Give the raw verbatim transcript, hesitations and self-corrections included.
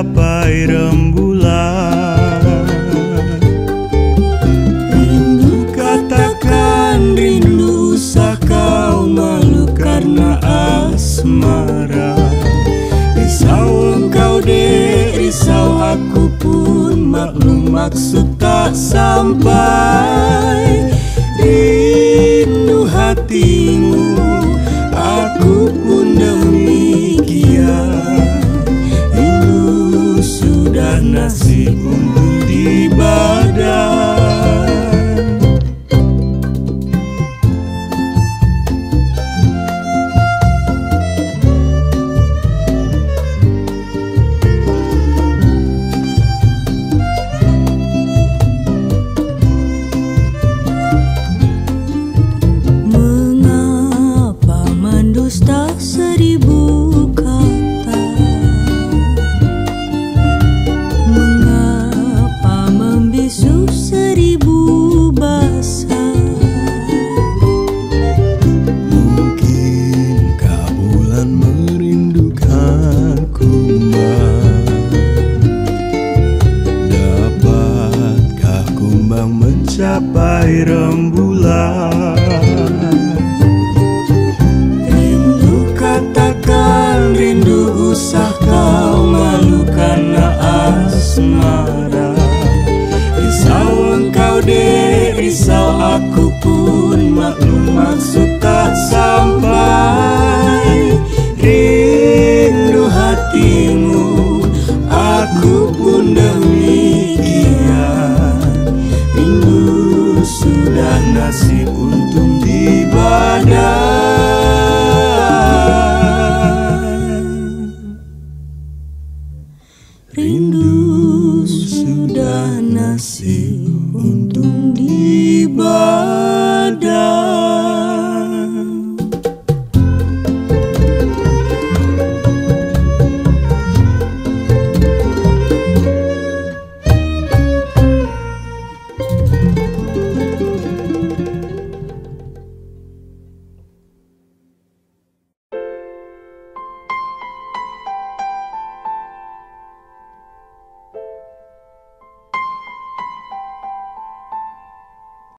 mencapai rembulan. Rindu katakan rindu, usah kau malu karena asmara. Risau engkau dek, risau aku pun maklum maksud tak sampai. Rindu hatimu, aku pun demikian. Rindu sudah nasib untung di badan. Dusta seribu kata, mengapa membisu seribu bahasa? Mungkinkah bulan merindukan kumbang? Dapatkah kumbang mencapai rembulan? Katakan rindu, usah kau malu karena asmara. Risau engkau dek, risau aku pun maklum maksud tak sampai. Rindu hatimu, aku pun demikian. Rindu sudah nasib untung di badan. Rindu sudah nasib untung di